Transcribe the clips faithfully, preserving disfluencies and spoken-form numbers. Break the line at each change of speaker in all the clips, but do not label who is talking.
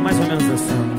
mais ou menos assim.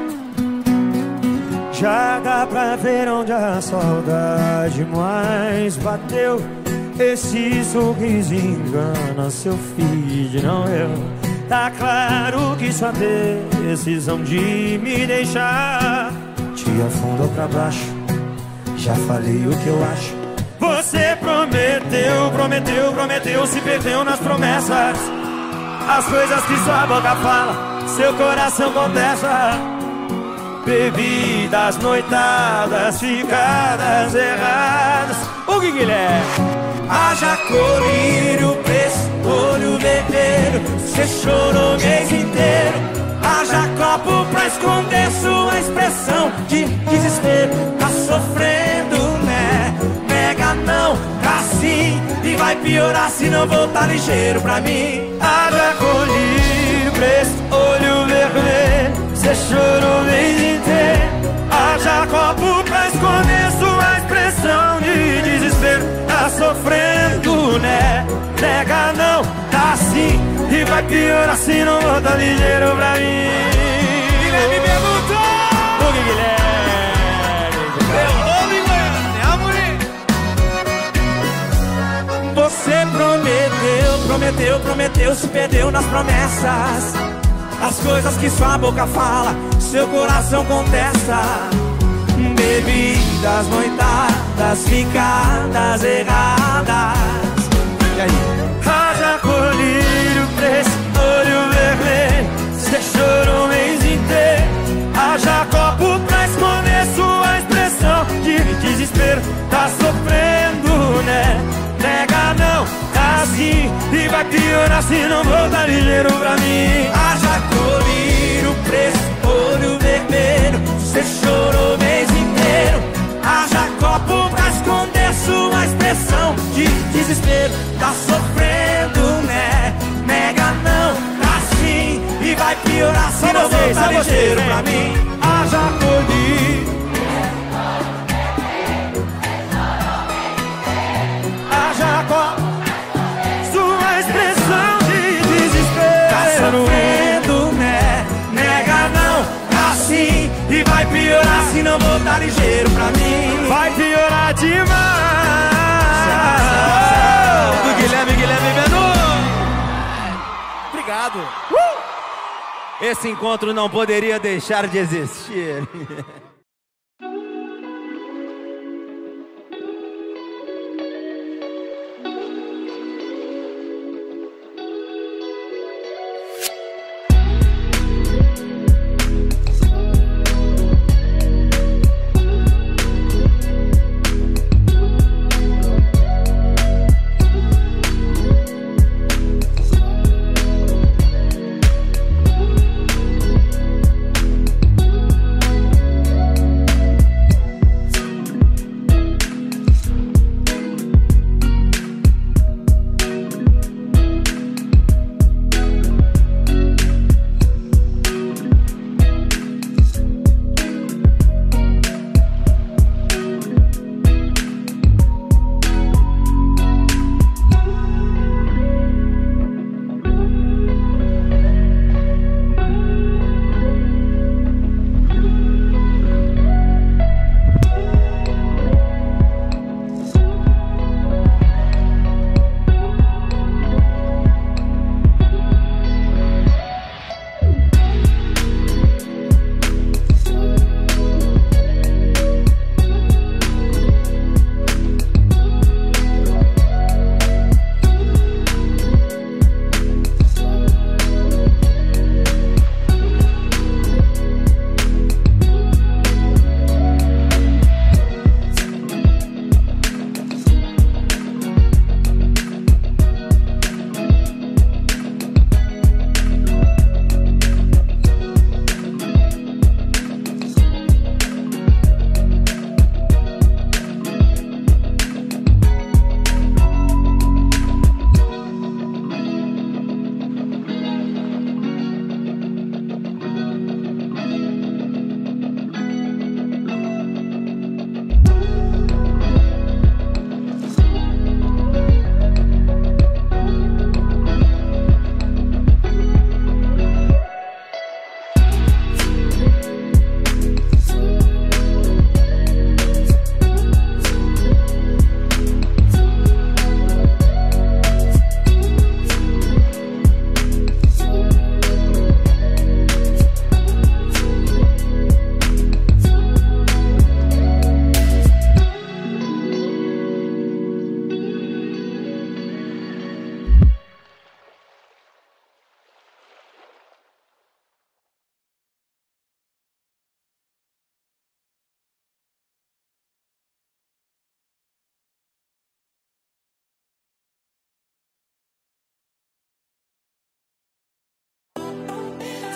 Já dá pra ver onde a saudade mais bateu. Esse sorriso engana seu feed, não eu. Tá claro que sua decisão de me deixar te afundou pra baixo. Já falei o que eu acho. Você prometeu, prometeu, prometeu, se perdeu nas promessas. As coisas que sua boca fala, seu coração contesta. Bebidas, noitadas, ficadas erradas. O que Guilherme? Haja colírio, preço, olho vermelho. Cê chorou o mês inteiro. Haja copo pra esconder sua expressão de desespero. Tá sofrendo, né? Nega não, tá sim. E vai piorar se não voltar ligeiro pra mim. Haja colírio, preço, olho vermelho. Cê chorou o mês inteiro. Haja copo pra esconder sua expressão de desespero. Tá sofrendo, né? Nega não, tá sim. E vai piorar se não volta ligeiro pra mim. Guilherme perguntou. O que Guilherme? Perguntou, Guilherme, é, você prometeu, prometeu, prometeu, se perdeu nas promessas. As coisas que sua boca fala, seu coração contesta. Bebidas, noitadas, ficadas erradas. E aí? Haja colírio, preço, olho vermelho. Cê chorou o mês inteiro. Haja copo pra esconder sua expressão de desespero. Tá sofrendo, né? Nega não, tá assim. E vai piorar se não voltar ligeiro pra mim. Haja colírio, preço, olho vermelho. Cê chorou o mês inteiro. Haja copo pra esconder sua expressão de desespero. Tá sofrendo, né? Nega não, tá sim. E vai piorar se não voltar ligeiro pra mim. Haja colírio. Haja copo, sua expressão de desespero. Tá sofrendo, né? Nega não, tá sim. E vai piorar se não voltar ligeiro pra mim. Vai piorar demais. Do Guilherme, Guilherme Benu. Obrigado. uh! Esse encontro não poderia deixar de existir.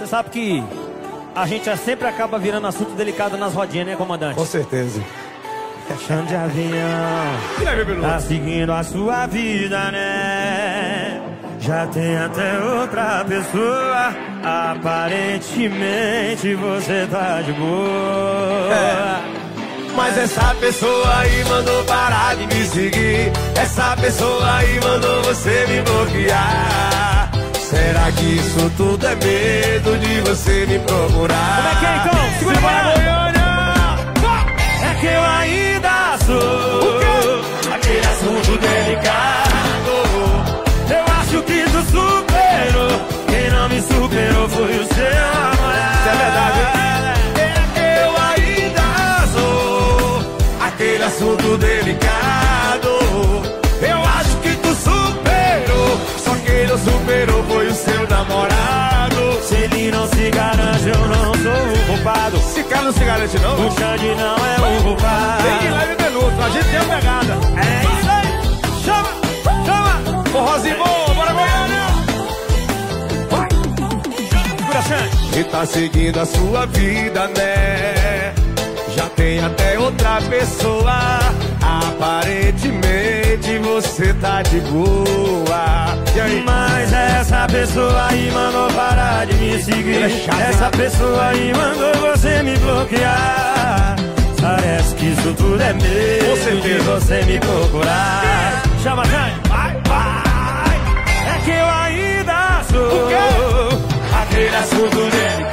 Você sabe que a gente sempre acaba virando assunto delicado nas rodinhas, né, comandante?
Com certeza.
Chão de avião, tá seguindo a sua vida, né? Já tem até outra pessoa. Aparentemente você tá de boa.
É. Mas essa pessoa aí mandou parar de me seguir. Essa pessoa aí mandou você me bloquear. Será que isso tudo é medo de você me procurar?
Como é que é então? Segura a Goiânia! É que eu ainda sou aquele assunto delicado. Eu acho que tu superou. Quem não me superou foi o seu namorado.
Isso é verdade. É que eu ainda sou aquele assunto delicado. Eu acho que tu superou. Só quem não superou foi o seu namorado.
Se ele não se garante, eu não sou o culpado.
Esse cara não se garante não.
O Xande não é o culpado.
Tem que leve Beluto, a gente tem a pegada.
É isso aí. Chama, chama.
Forrozinho bom, bora Goiânia.
Vai. Segura, Xande.
E tá seguindo a sua vida, né? Já tem até outra pessoa. Aparentemente você tá de boa. E aí?
Mas essa pessoa aí mandou parar de me seguir.
É chato,
essa
né?
pessoa aí mandou você me bloquear. Parece que isso tudo é medo de você me procurar. Chama, Jane. Vai, vai. É que eu ainda sou
O quê?
aquele assunto dele.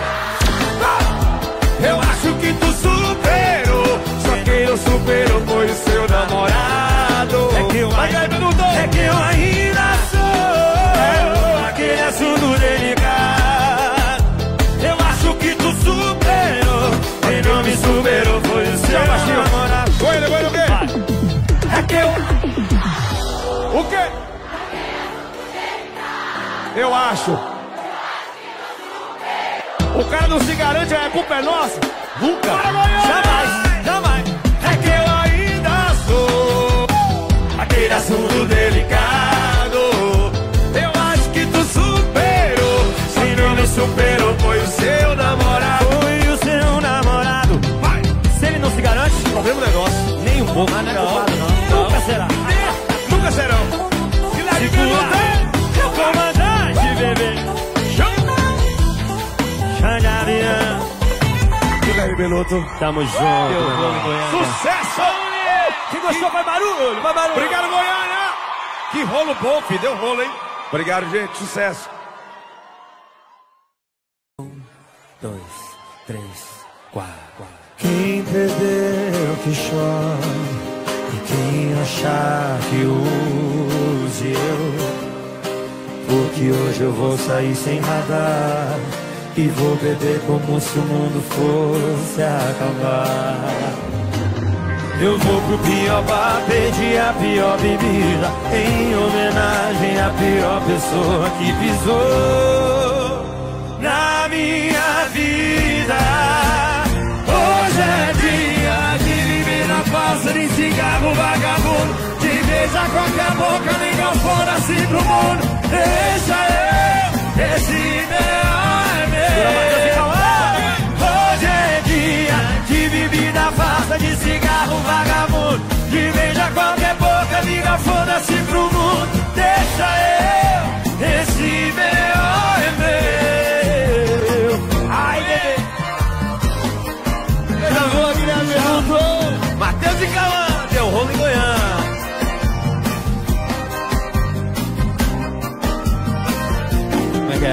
Eu acho que tu superou. Só quem não superou foi o seu namorado.
É que eu
Vai,
ainda,
Beluto.
é que eu ainda sou aquele assunto delicado. Eu acho que tu superou. Quem não me superou foi o seu namorado.
Goiânia, Goiânia, o quê?
É que eu...
O quê? Eu acho. O cara não se garante, a culpa é nossa? Nunca.
Jamais, jamais.
É que eu ainda sou aquele assunto delicado. Eu acho que tu superou. Quem não me superou foi o seu namorado.
Foi o seu namorado.
Vai.
Se ele não se garante,
Problema negócio.
nem um pouco. Mas não é culpado, não. Nunca será.
Nunca serão. Se lá de
Segura. O comandante, bebê. Xande Avião.
Guilherme Beluto.
Tamo junto, meu irmão.
Sucesso!
Quem gostou, vai barulho, vai barulho.
Obrigado, Goiânia! Que rolo bom, filho. Deu rolo, hein? Obrigado, gente. Sucesso.
Dois, três, quatro. Quem perdeu que chore, e quem achar que use eu, porque hoje eu vou sair sem radar e vou beber como se o mundo fosse acabar. Eu vou pro pior bar, pedir a pior bebida, em homenagem à pior pessoa que pisou na minha vida. Hoje é dia de viver na falsa, de cigarro vagabundo, de beijar qualquer boca, nem galfona assim pro mundo. Deixa eu, esse meu é meu. Hoje é dia de bebida falsa, de cigarro vagabundo, de beijar qualquer boca, nem galfona assim pro mundo. Deixa eu, esse meu é meu. Ai, bebê. Matheus e Cauã, deu rolo em Goiânia. Como é que é?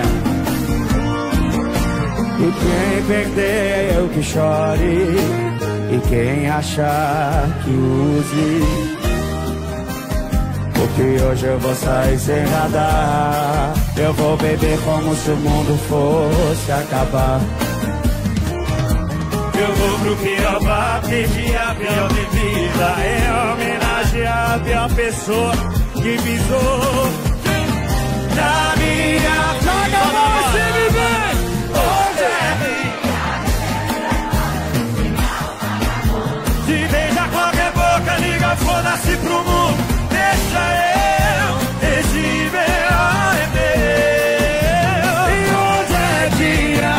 E quem perdeu que chore, e quem achar que use, porque hoje eu vou sair sem radar. Eu vou beber como se o mundo fosse acabar. Eu vou pro pior bar, pedir a pior bebida, em homenagem à pior pessoa que pisou na minha vida. Você me vê, hoje é dia de beijar qualquer boca, liga, foda-se pro mundo. Deixa eu, esse meu é meu. E hoje é dia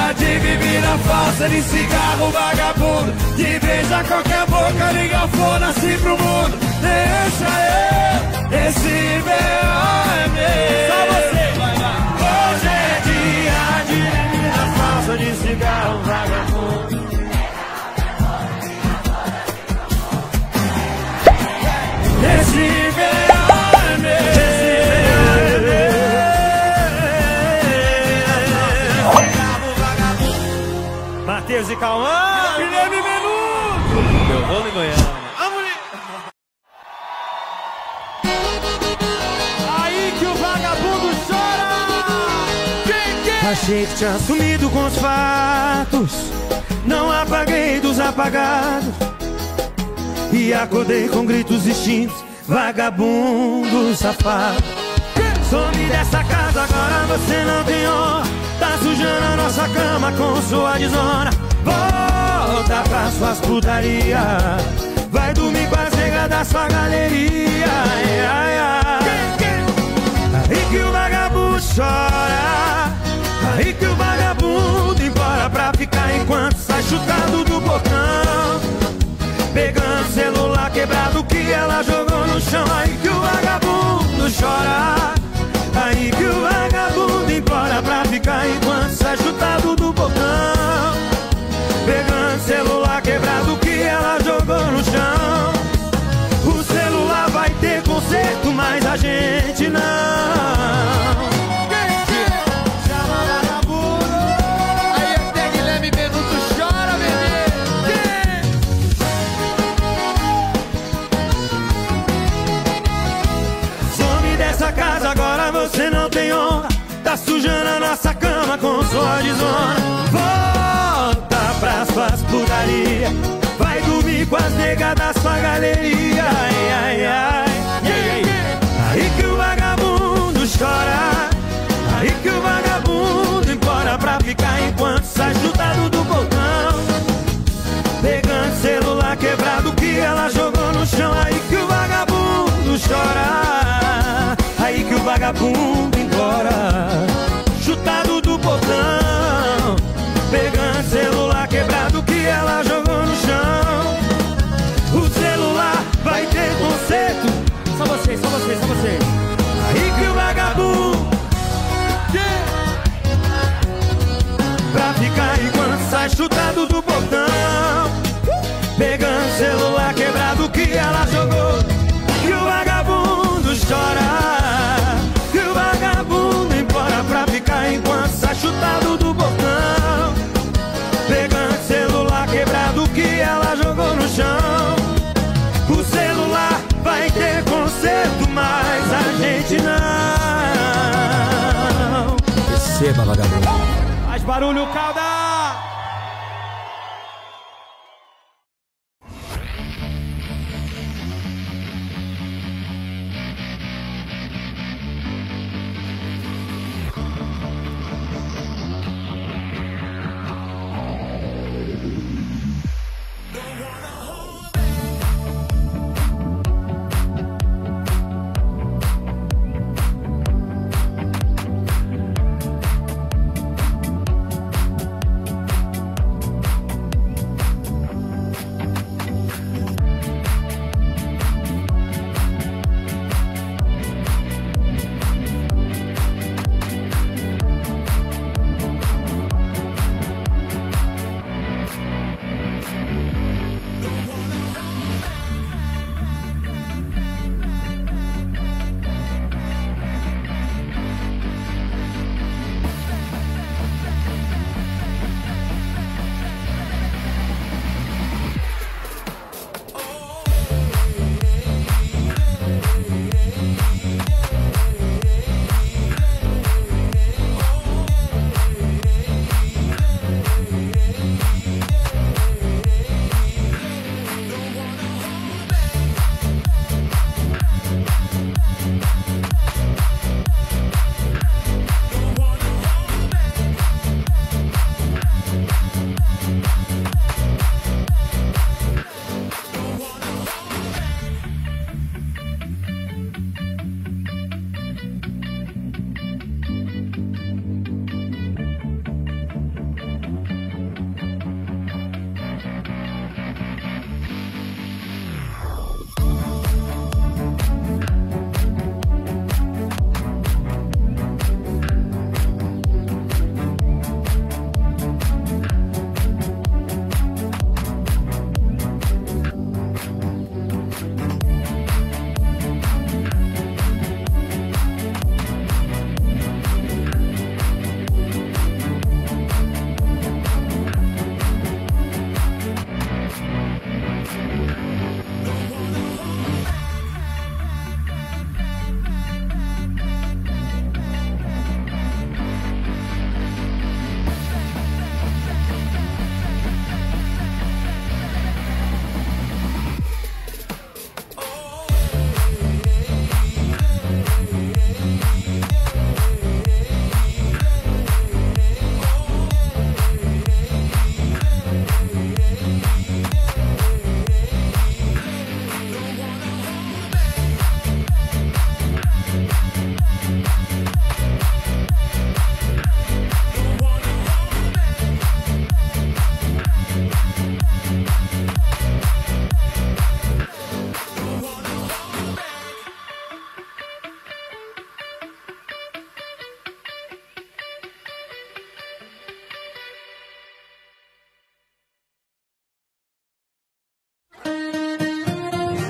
Gosta de cigarro, vagabundo, de beija qualquer boca, liga o fone assim pro mundo. Deixa eu, esse B O é meu.
Só você, vai lá.
Hoje é dia de menina falsa de cigarro, vagabundo. Esse B O é meu.
Matheus e Cauã,
Guilherme Menudo.
meu rolo em Goiânia. Aí que o vagabundo chora. Quem quer?
Achei que tinha sumido com os fatos, não apaguei dos apagados, e acordei com gritos distintos, vagabundo safado. Some dessa casa, agora você não tem honra, tá sujando a nossa cama com sua desonra. Volta pra suas putaria, vai dormir com as negas da sua galeria. Ai, ai, ai. Aí que o vagabundo chora, aí que o vagabundo implora pra ficar enquanto sai chutado do portão, pegando celular quebrado que ela jogou no chão. Aí que o vagabundo chora, aí que o vagabundo implora pra ficar enquanto sai chutado do portão, pegando celular quebrado que ela jogou no chão. O celular vai ter conserto, mas a gente não.
Chama vagabundo. Aí até Guilherme Menudo chora, bebê.
Some dessa casa, agora você não tem honra, tá sujando a nossa cama com sua desonra. Volta pra suas putaria, vai dormir com as negas da sua galeria. Ai, ai, ai. Aí que o vagabundo chora, aí que o vagabundo implora pra ficar enquanto sai chutado do portão, pegando celular quebrado que ela jogou no chão. Aí que o vagabundo chora, aí que o vagabundo implora, chutado do portão, pegando celular quebrado que ela jogou no chão. O celular vai ter conserto. Só vocês, só vocês, só vocês. Aí que o vagabundo pra ficar enquanto sai chutado do portão, pegando celular quebrado que ela jogou. Que o vagabundo chora, que o vagabundo implora pra ficar enquanto sai chutado do portão, pegando celular quebrado que ela jogou no chão. O celular vai ter conserto, mas a gente não.
Receba, vagabundo. Faz barulho, Calda.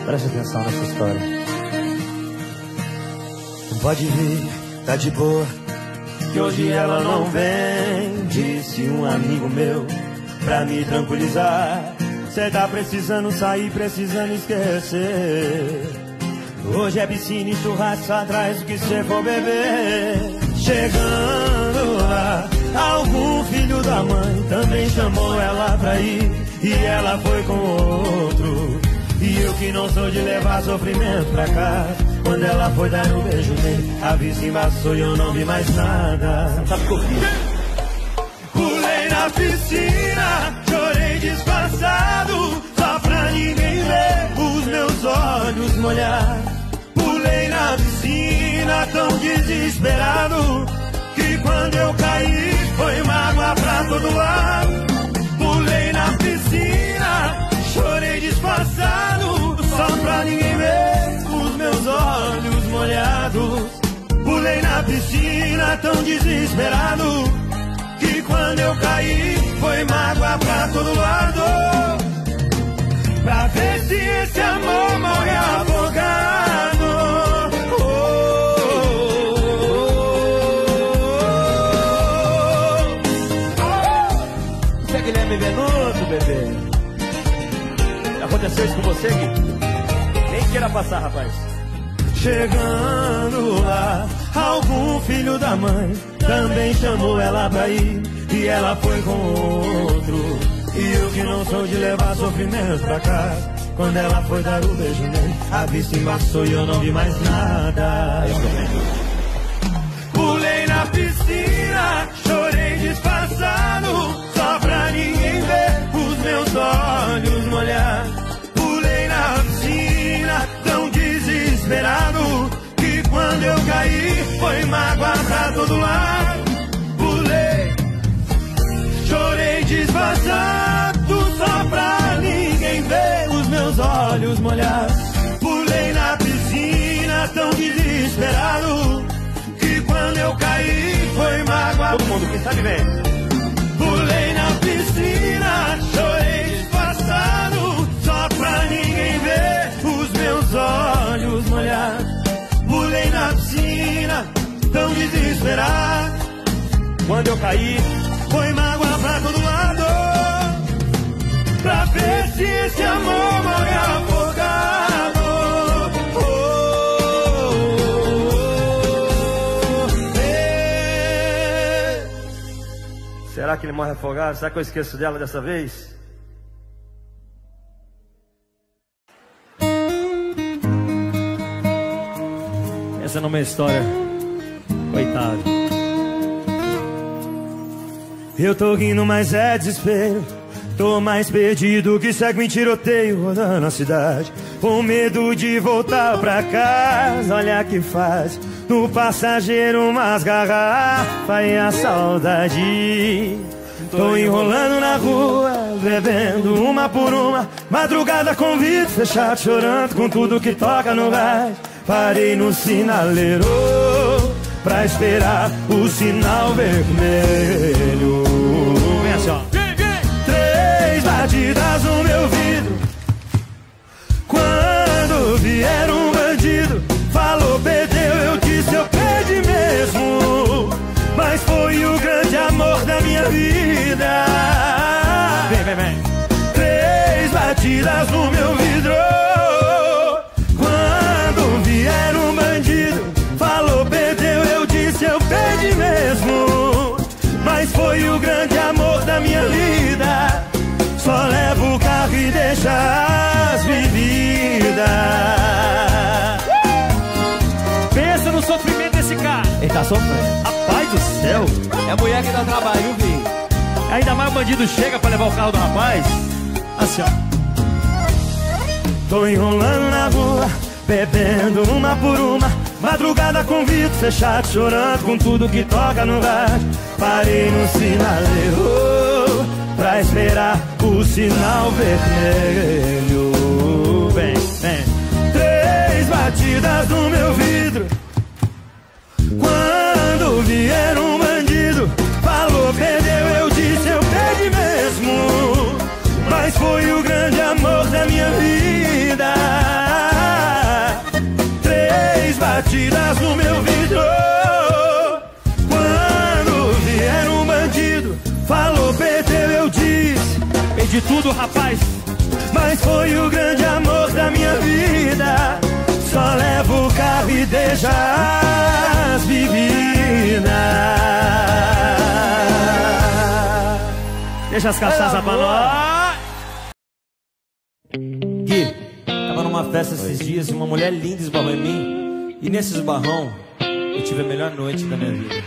Preste atenção nessa história. Pode vir, tá de boa, que hoje ela não vem, disse um amigo meu, pra me tranquilizar. Cê tá precisando sair, precisando esquecer. Hoje é piscina e churrasco, atrás do que cê for beber. Chegando lá, algum filho da mãe também chamou ela pra ir, e ela foi com outro. E eu que não sou de levar sofrimento pra casa, quando ela foi dar um beijo nele, a vista embaçou e eu não vi mais nada. Pulei na piscina, chorei disfarçado, só pra ninguém ver os meus olhos molhar. Pulei na piscina tão desesperado, que quando eu caí foi mágoa pra todo lado. Pulei na piscina, chorei disfarçado, só pra ninguém ver os meus olhos molhados. Pulei na piscina tão desesperado, que quando eu caí foi mágoa pra todo lado. Pra ver se esse amor morre afogado. Oh, oh, oh. Você é Guilherme Venuto, bebê? Aconteceu isso com você, Gui? Nem queira passar, rapaz. Chegando lá, algum filho da mãe também chamou ela pra ir, e ela foi com outro. E eu que não sou de levar sofrimento pra casa, quando ela foi dar o beijo nele, a vista embaçou e eu não vi mais nada. Pulei na piscina, chorei disfarçado, só pra ninguém ver os meus olhos molhar. Pulei na piscina tão desesperado, que quando eu caí foi mágoa pra todo lado. Pulei, chorei disfarçado, só pra ninguém ver os meus olhos molhar. Pulei na piscina tão desesperado, que quando eu caí foi mágoa. Todo mundo, quem sabe vem. Pulei na piscina, chorei disfarçado, só pra ninguém ver os meus olhos molhar. Pulei na piscina tão desesperado, quando eu caí foi mágoa pra todo lado. Pra ver se esse amor morre afogado. Oh, oh, oh, eh. Será que ele morre afogado? Será que eu esqueço dela dessa vez? Essa não é uma história. Coitado. Eu tô rindo, mas é desespero. Tô mais perdido que segue em tiroteio rodando a cidade, com medo de voltar pra casa. Olha que faz no passageiro umas garrafas e a saudade. Tô enrolando na rua, bebendo uma por uma, madrugada com vidro fechado, chorando com tudo que toca no rádio. Parei no sinaleiro pra esperar o sinal vermelho. Vem assim, ó. Três batidas no meu vidro, quando vier um bandido, falou perdeu, eu disse eu perdi mesmo, mas foi o grande amor da minha vida. Vem, vem, vem. Três batidas no meu vidro, quando vier um bandido, falou perdeu, eu disse eu perdi mesmo, mas foi o grande amor da minha vida. Só levo o carro e deixa as bebidas. Pensa no sofrimento desse cara. Ele tá sofrendo. Rapaz do céu. É a mulher que dá trabalho, viu, filho? Ainda mais o bandido chega pra levar o carro do rapaz. Assim, ó. Tô enrolando na rua, bebendo uma por uma, madrugada com vidro fechado, chorando com tudo que toca no rádio. Parei no sinaleiro pra esperar o sinal vermelho. Vem, vem. Três batidas no meu vidro, quando vier um bandido, falou perdeu, eu disse eu perdi mesmo, mas foi o grande amor da minha vida. de tudo, rapaz. Mas foi o grande amor da minha vida. Só levo o carro e deixa as bebidas. Deixa as cachaças pra nós. Gui, tava numa festa esses dias e uma mulher linda esbarrou em mim. E nesse esbarrão eu tive a melhor noite da minha vida.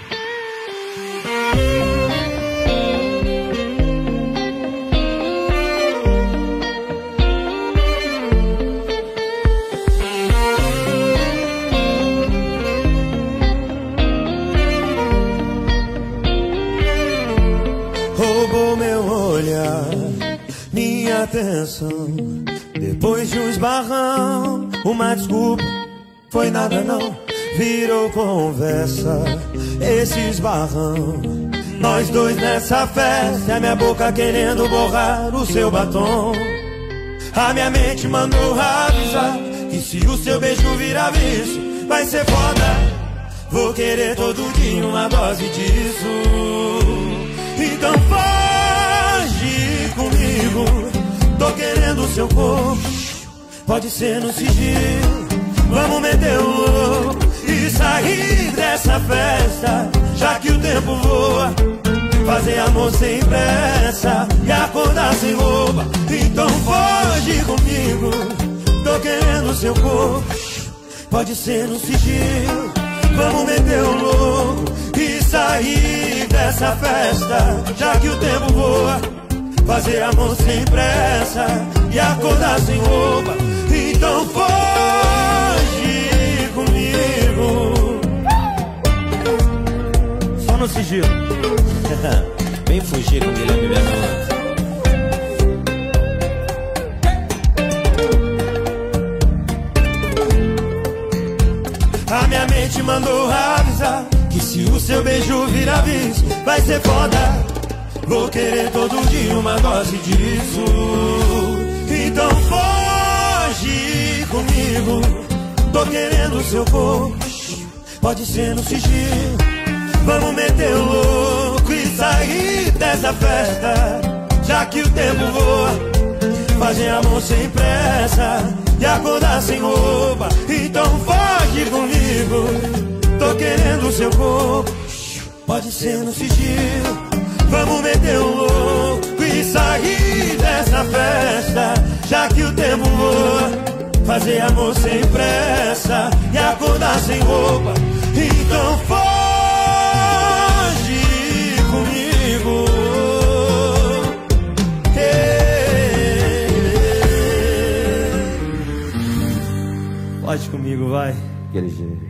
Roubou meu olhar, minha atenção. Depois de um esbarrão, uma desculpa, foi nada não. Virou conversa, esse esbarrão. Nós dois nessa festa, a minha boca querendo borrar o seu batom. A minha mente mandou avisar que se o seu beijo virar vício, vai ser foda. Vou querer todo dia uma dose disso. Então foge comigo, tô querendo o seu corpo. Pode ser no sigilo, vamos meter o louco e sair dessa festa, já que o tempo voa. Fazer amor sem pressa e acordar sem roupa. Então foge comigo, tô querendo o seu corpo. Pode ser no sigilo, vamos meter o louco e sair dessa festa, já que o tempo voa. Fazer amor sem pressa e acordar sem roupa. Então foge comigo.
Só no sigilo.
Vem fugir com Guilherme Bernardo.
A minha mente mandou avisar que se o seu beijo virar vício, vai ser foda. Vou querer todo dia uma dose disso. Então foge comigo, tô querendo o seu corpo. Pode ser no sigilo, vamos meter o louco e sair dessa festa, já que o tempo voa. Fazer amor sem pressa e acordar sem roupa. Então foge comigo, tô querendo o seu corpo. Pode ser no sigilo, vamos meter o louco e sair dessa festa, já que o tempo voa. Fazer amor sem pressa e acordar sem roupa. Então foge comigo.
Pode comigo, vai.
Aquele jeito.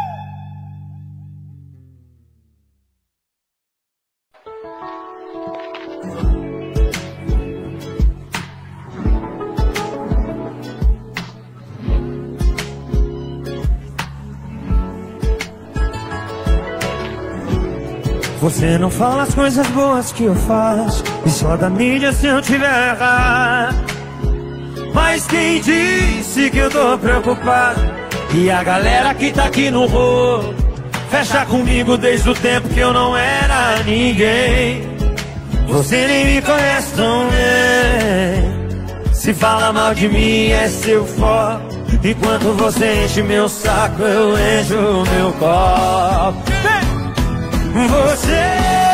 Você não fala as coisas boas que eu faço, e só da mídia se eu tiver errado. Mas quem disse que eu tô preocupado? E a galera que tá aqui no rolo fecha comigo desde o tempo que eu não era ninguém. Você nem me conhece tão bem. Se fala mal de mim é seu foco. Enquanto você enche meu saco, eu encho o meu copo. Você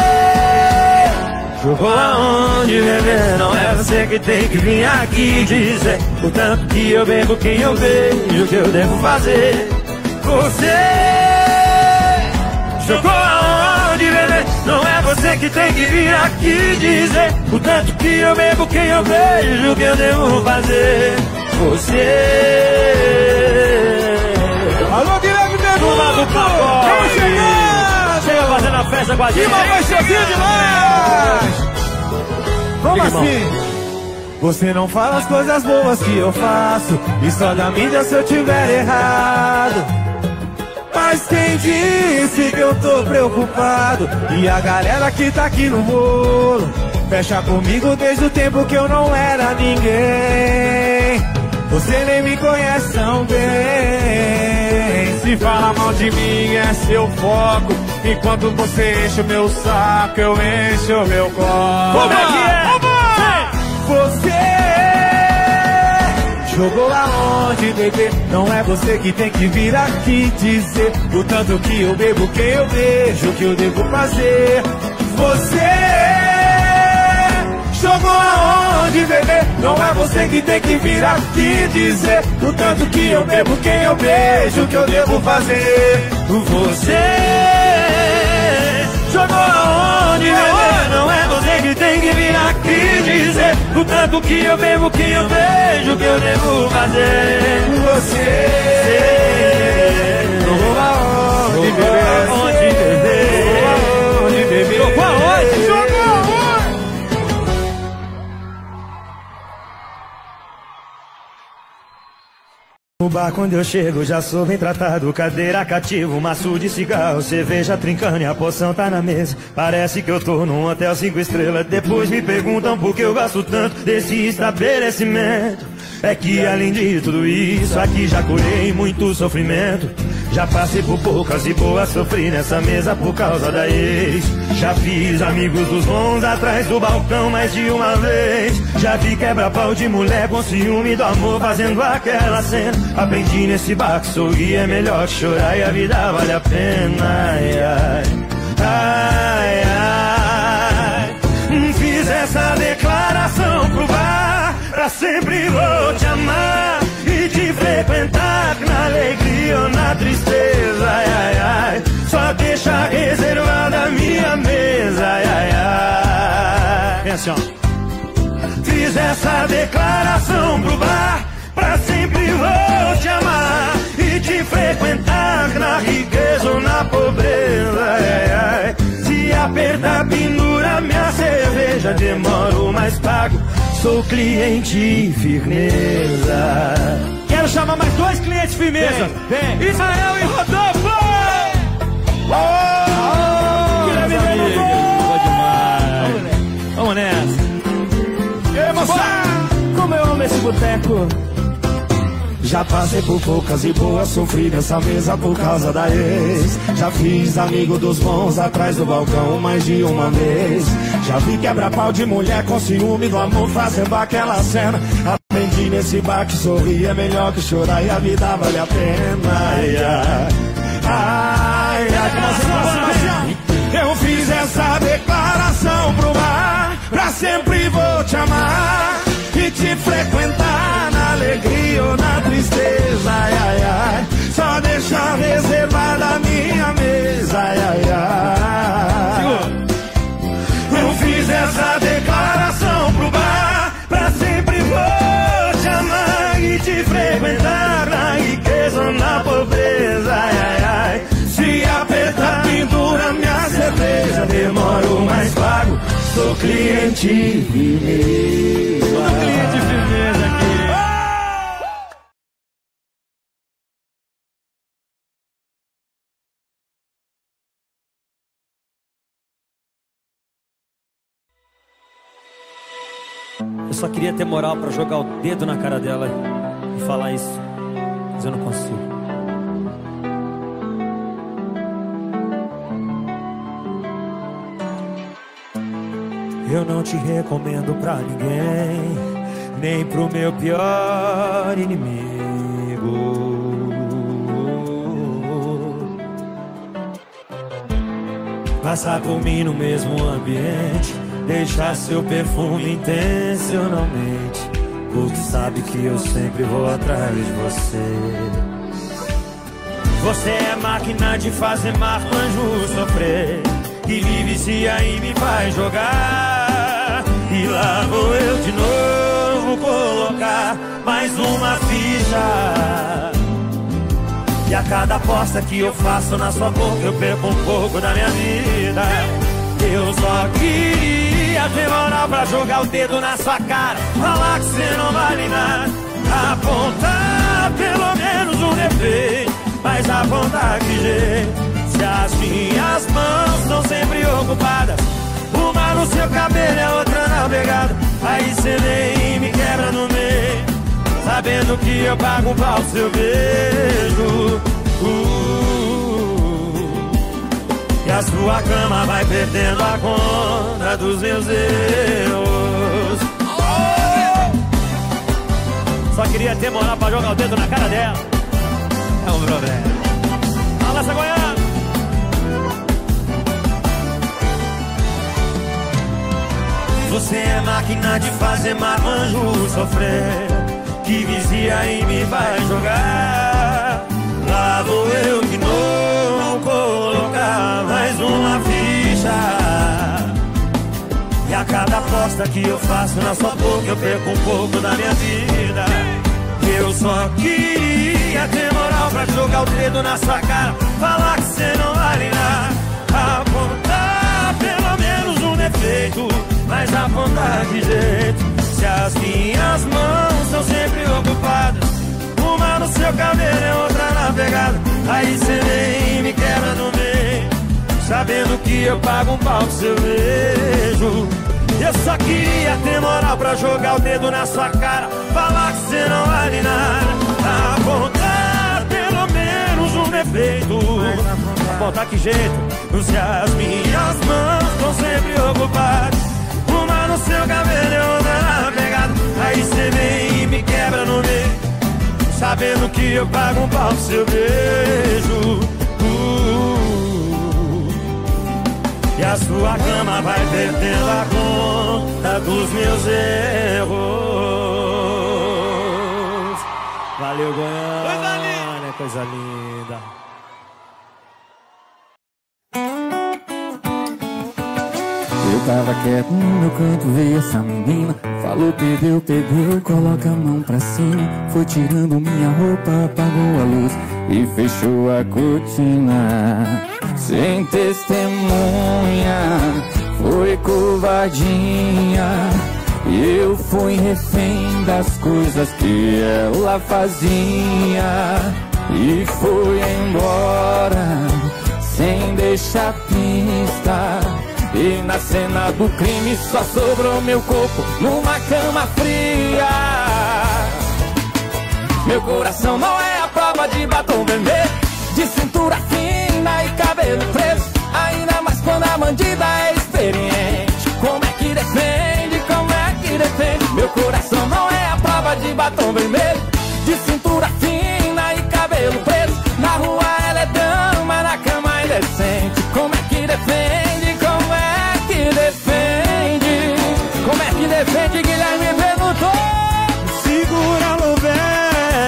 jogou aonde, bebê? Não é você que tem que vir aqui dizer o tanto que eu bebo, quem eu vejo, o que eu devo fazer. Você jogou aonde, bebê? Não é você que tem que vir aqui dizer o tanto que eu bebo, quem eu vejo, o que eu devo fazer. Você
Alô, Guilherme Bernardo!
Vamos chegar! Chega fazendo a festa com a gente.
Que mal gostosinho demais! Como assim? Você não fala as coisas boas que eu faço, e só da mídia se eu tiver errado. Mas quem disse que eu tô preocupado? E a galera que tá aqui no bolo fecha comigo desde o tempo que eu não era ninguém. Você nem me conhece tão bem. Se fala mal de mim é seu foco. Enquanto você enche o meu saco, eu encho o meu copo.
Como é que é? Você jogou aonde, bebê? Não é você que tem que vir aqui dizer o tanto que eu bebo, quem eu beijo, o que eu devo fazer. Você jogou aonde, bebê? Não é você que tem que vir aqui dizer o tanto que eu bebo, quem eu beijo, o que eu devo fazer. Você jogou aonde, bebê? Não é você que tem que vir aqui dizer o tanto que eu bebo, quem eu beijo, o que eu devo fazer. Você jogou aonde, bebê? Aonde, bebê? Aonde, bebê? Jogou aonde? Jogou aonde? No bar quando eu chego já sou bem tratado. Cadeira cativa, maço de cigarro, cerveja trincando e a poção tá na mesa. Parece que eu tô num hotel cinco estrelas. Depois me perguntam por que eu gosto tanto desse estabelecimento. É que além de tudo isso, aqui já curei muito sofrimento. Já passei por poucas e boas, sofri nessa mesa por causa da ex. Já fiz amigos dos bons atrás do balcão mais de uma vez. Já vi quebra-pau de mulher com ciúme do amor fazendo aquela cena. Aprendi nesse bar que sorrir é melhor que chorar e a vida vale a pena. Ai, ai, ai, ai. Fiz essa declaração pro bar: pra sempre vou te amar e te frequentar, na alegria ou na tristeza. Ai, ai, ai. Só deixa reservada a minha mesa. Ai, ai, ai. Vem assim, ó. Fiz essa declaração pro bar: pra sempre vou te amar e te frequentar, na riqueza ou na pobreza. Ai, ai, ai. Se apertar, pendura minha cerveja, demoro mas pago, sou cliente firmeza. Quero chamar mais dois clientes firmeza. Vem, vem. Israel e Rodolfo. Oh, oh, Guilherme Melo.
Boa demais. Vamos nessa.
Como eu amo esse boteco. Já passei por poucas e boas, sofri nessa mesa por causa da ex. Já fiz amigo dos bons atrás do balcão mais de uma vez. Já vi quebra-pau de mulher com ciúme do amor fazendo aquela cena. Aprendi nesse bar que sorrir é melhor que chorar e a vida vale a pena. Ai, ai, ai, ai, ai. Eu fiz essa declaração pro bar: pra sempre vou te amar e te frequentar, na alegria ou na tristeza. Ai, ai, ai. Só deixar reservada a minha mesa. Ai, ai, ai. Eu fiz essa declaração pro bar: pra sempre vou te amar e te frequentar, na riqueza ou na pobreza. Ai, ai, ai. Se apertar, pendura minha cerveja, demoro mas pago, sou cliente firmeza. Sou cliente firmeza aqui.
Eu só queria ter moral pra jogar o dedo na cara dela e falar isso, mas eu não consigo.
Eu não te recomendo pra ninguém, nem pro meu pior inimigo. Passar por mim no mesmo ambiente, deixar seu perfume intencionalmente, porque sabe que eu sempre vou atrás de você. Você é máquina de fazer marmanjo sofrer, que me vicia e me faz jogar. E lá vou eu de novo colocar mais uma ficha. E a cada aposta que eu faço na sua boca, eu perco um pouco da minha vida. Eu só queria ter moral pra jogar o dedo na sua cara, falar que você não vale nada, apontar pelo menos um defeito, mas apontar que jeito? Se as minhas mãos estão sempre ocupadas, uma no seu cabelo e a outra na pegada, aí cê vem e me quebra no meio, sabendo que eu pago um pau seu beijo. uh, E a sua cama vai perdendo a conta dos meus erros. Oh!
queria ter moral pra jogar o dedo na cara dela. É um problema. Fala essa goiana.
Você é máquina de fazer marmanjo sofrer, que vicia e me vai jogar. Lá vou eu de novo colocar mais uma ficha. E a cada aposta que eu faço na sua boca eu perco um pouco da minha vida. Eu só queria ter moral pra jogar o dedo na sua cara, falar que você não vale nada, apontar pelo menos um defeito, mas apontar de jeito. Se as minhas mãos são sempre ocupadas, uma no seu cabelo e outra na pegada, aí cê vem e me quebra no meio, sabendo que eu pago um pau pro seu beijo. Eu só queria ter moral pra jogar o dedo na sua cara, falar que cê não vale nada, apontar pelo menos um defeito, apontar que jeito. Se as minhas mãos estão sempre ocupadas, uma no seu cabelo e outra na pegada, aí cê vem e me quebra no meio, sabendo que eu pago um pau pro seu beijo. uh. E a sua cama vai perdendo a conta dos meus erros.
Valeu, Goiânia, coisa linda.
Eu tava quieto no meu canto, veio essa menina, falou perdeu, perdeu, coloca a mão pra cima. Foi tirando minha roupa, apagou a luz e fechou a cortina. Sem testemunha, foi covardia, eu fui refém das coisas que ela fazia e foi embora sem deixar pista. E na cena do crime só sobrou meu corpo numa cama fria. Meu coração não é a prova de batom vermelho, de cintura fina e cabelo preso, ainda mais quando a bandida é experiente. Como é que defende, como é que defende? Meu coração não é a prova de batom vermelho, de cintura fina e cabelo preso. Na rua ela é dama, na cama é indecente. Como é que defende, como é que defende? Como é que defende, Guilherme perguntou.
Segura no pé.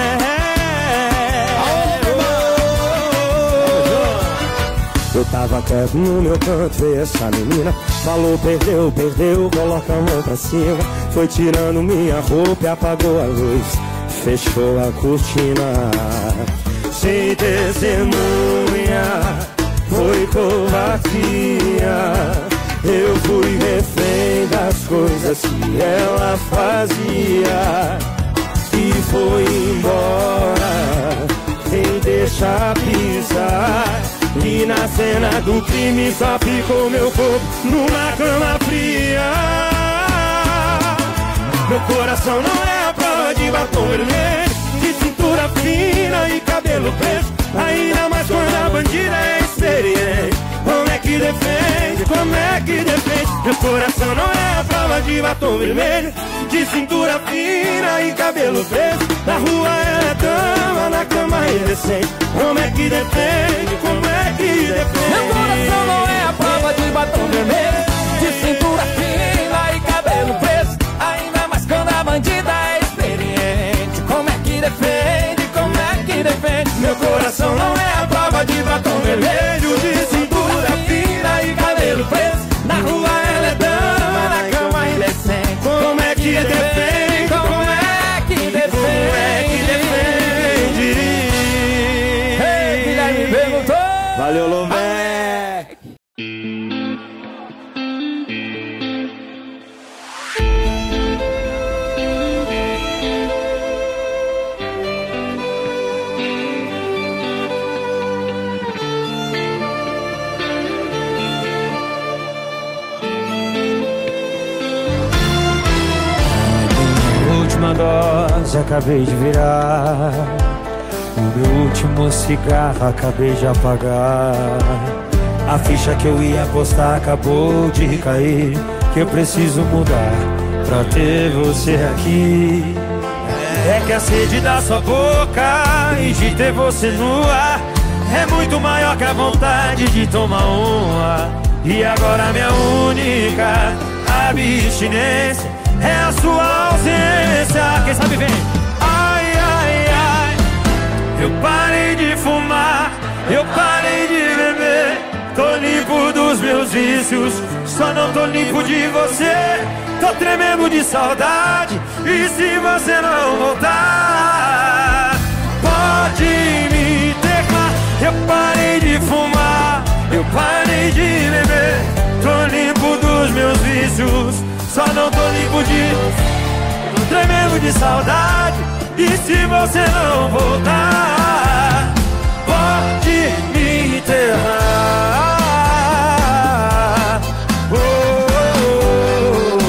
Eu tava quieto no meu canto e essa menina falou perdeu, perdeu, coloca a mão pra cima. Foi tirando minha roupa e apagou a luz, fechou a cortina. Sem testemunha, foi covardia, eu fui refém das coisas que ela fazia e foi embora sem deixar pisar. E na cena do crime só ficou meu corpo numa cama fria. Meu coração não é a prova de batom vermelho, de cintura fina e cabelo preso, ainda mais quando a bandida é experiente. Como é que defende, como é que defende? Meu coração não é a prova de batom vermelho, de cintura fina e cabelo preso. Na rua ela é dama, na cama é indecente. Como é que defende, como é que defende?
Meu coração não é a prova de batom vermelho, de cintura fina e cabelo preso, ainda mais quando a bandida é experiente. Como é que defende, como é que defende?
Meu coração não é a prova de batom vermelho, de cintura fina e cabelo preso.
Na rua ela é dama, na cama é indecente.
Como é que defende,
como é que defende?
Como é que defende?
Hey, Guilherme perguntou.
Valeu, Lomé.
Última dose acabei de virar, o meu último cigarro acabei de apagar. A ficha que eu ia apostar acabou de cair, que eu preciso mudar pra ter você aqui. É que a sede da sua boca e de ter você no ar é muito maior que a vontade de tomar uma. E agora minha única abstinência é a sua ausência. Quem sabe vem. Ai, ai, ai, eu parei de fumar, eu parei de beber. Tô limpo dos meus vícios, só não tô limpo de você. Tô tremendo de saudade, e se você não voltar, pode me terminar. Eu parei de fumar, eu parei de beber. Tô limpo dos meus vícios, só não tô limpo de... Tô tremendo de saudade, e se você não voltar, pode me enterrar. Oh, oh,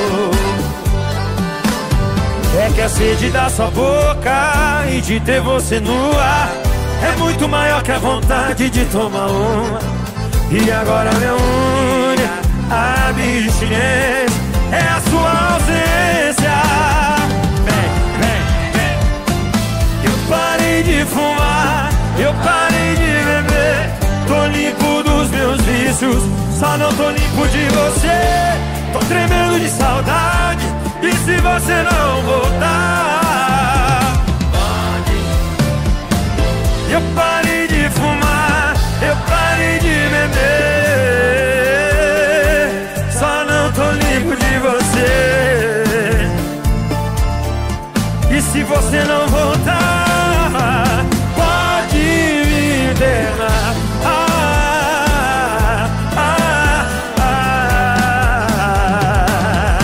oh. É que a sede da sua boca e de ter você no ar é muito maior que a vontade de tomar uma. E agora minha única abstinência é a sua ausência. Vem, vem, vem. Eu parei de fumar, eu parei de beber. Tô limpo dos meus vícios, só não tô limpo de você. Tô tremendo de saudade, e se você não voltar, pode. Eu parei de fumar, eu parei de beber. Só não tô limpo de você. E se você não voltar, pode me enterrar. Ah, ah, ah.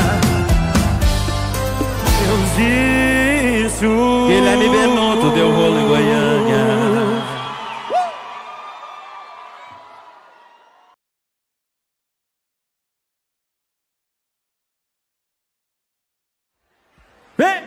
Meus vícios.
Guilherme Benotto deu rolo em Goiânia.
Vem!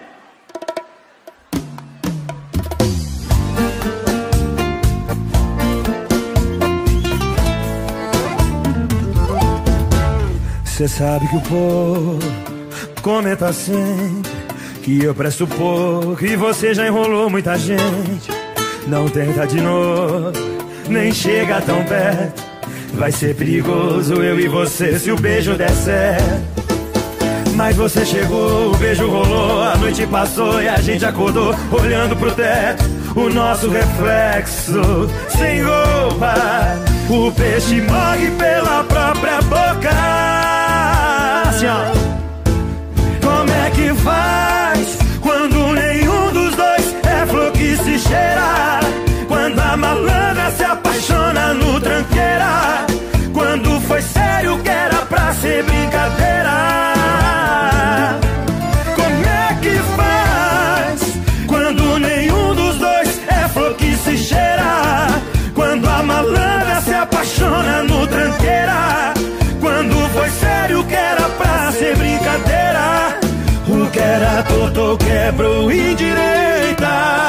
Cê sabe que o povo comenta sempre que eu presto pouco e você já enrolou muita gente. Não tenta de novo, nem chega tão perto. Vai ser perigoso eu e você se o beijo der certo. Mas você chegou, o beijo rolou, a noite passou e a gente acordou olhando pro teto, o nosso reflexo sem roupa. O peixe morre pela própria boca. Assim, ó. Como é que faz quando nenhum dos dois é flor que se cheira? Quando a malandra se apaixona no tranqueira? Quando foi sério que era pra ser brincadeira? Cheira, quando a malandra se apaixona no tranqueira? Quando foi sério que era pra ser brincadeira? O que era torto quebrou indireita.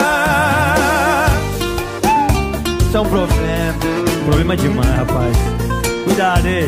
Isso é um problema. Problema demais, rapaz. Cuidado aí.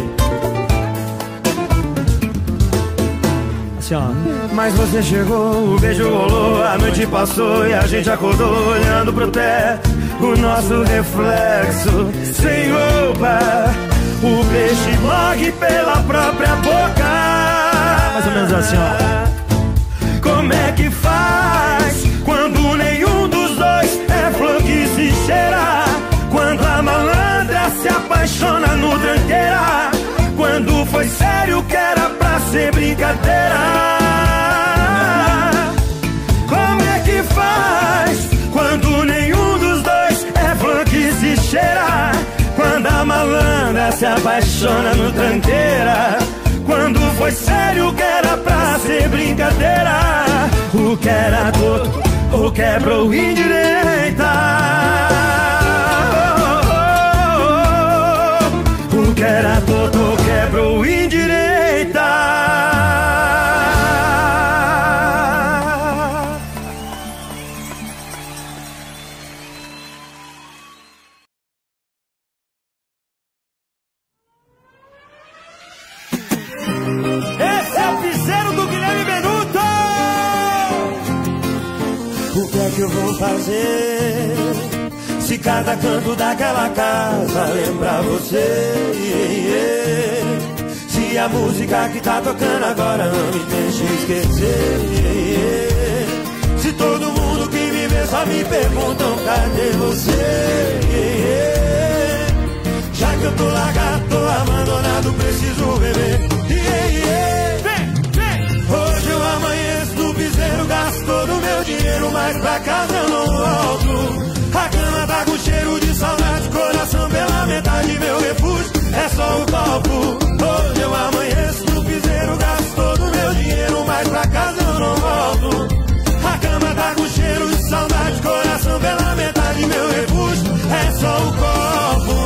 Assim, ó. Mas você chegou, o beijo rolou, a noite passou e a gente acordou olhando pro teto, o nosso reflexo sem roupa. O peixe morre pela própria boca. Mais ou menos assim, ó. Como é que faz quando nenhum dos dois é flor que se cheira? Quando a malandra se apaixona no tranqueira? Quando foi sério que era pra ser brincadeira? Como é que faz quando nenhum dos dois é flor que se cheira? Quando a malandra se apaixona no tranqueira? Quando foi sério que era pra ser brincadeira? O que era torto, o quebrou indireita. O que era torto, quebrou indireita. Esse é o piseiro do Guilherme Benotto. é que eu vou fazer se cada canto daquela casa lembrar você? Se a música que tá tocando agora não me deixa esquecer. Se todo mundo que me vê só me perguntam cadê você? Já que eu tô largado, tô abandonado, preciso beber. Hoje eu amanheço no piseiro, gasto todo o meu dinheiro, mas pra casa eu não volto. A cama tá com cheiro de saudade, coração pela metade, meu refúgio é só o copo. Hoje eu amanheço no piseiro, gasto todo o meu dinheiro, mas pra casa eu não volto. A cama tá com cheiro de saudade, coração pela metade, meu refúgio é só o copo.